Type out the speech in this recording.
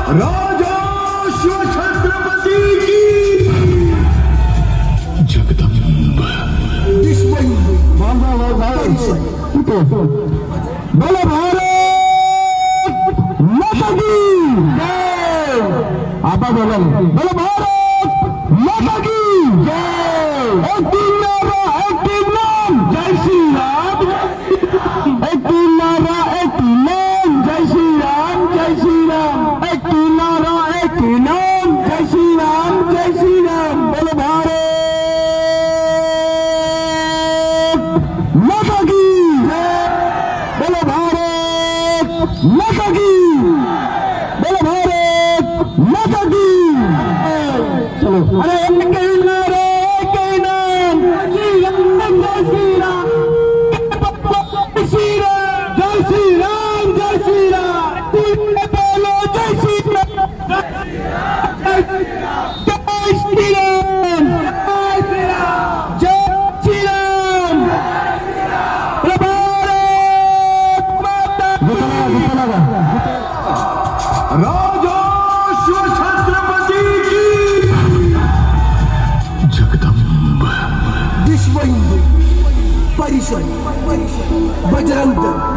राजा शिव छत्रपति की जगदम्ब बोलो भारत माता की जय। आपा बोलो बोलो भारत माता की जय। एक तीन नाम जय श्री राम। एक तीन नारा एक नाम जय श्री राम जय श्री राम। एक तीन नारा एक नाम जय श्री राम जय श्री राम। बोलो भारत माता की जय। बोलो भारत माता की। बोलो भारत माता की। चलो अरे एक नारा एक नाम जय श्री राम जय श्री राम जय श्री राम जय श्री राम। बोलो जय श्री राम जय श्री राम जय श्री राम जय श्री राम। राजा शिव छत्रपति की जगदम्ब। विश्व हिंदू परिषद बजरंग दल